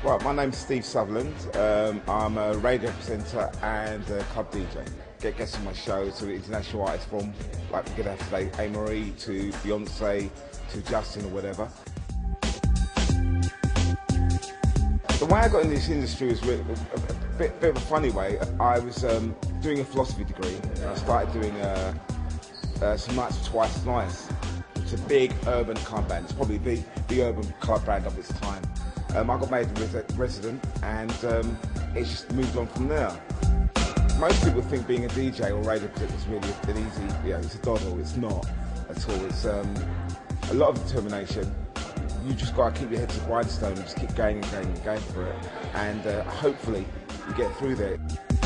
Right, my name's Steve Sutherland. I'm a radio presenter and a club DJ. Get guests on my show to international artists from, like we're going to have today, A-Marie to Beyonce to Justin or whatever. The way I got in this industry was a bit of a funny way. I was doing a philosophy degree and I started doing some nights for Twice Nice. It's a big urban club band. It's probably the urban club band of its time. I got made a resident and it's just moved on from there. Most people think being a DJ or radio presenter is really a bit easy. It's a doddle. It's not at all. It's a lot of determination. You just got to keep your head to the grindstone and just keep going and going and going for it. And hopefully you get through there.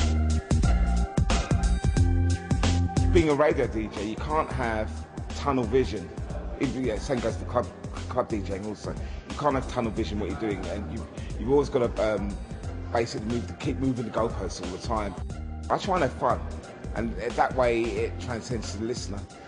Being a radio DJ, you can't have tunnel vision. Same goes for club DJing also. You can't have tunnel vision what you're doing, and you've always got to basically keep moving the goalposts all the time. I try and have fun, and that way it transcends to the listener.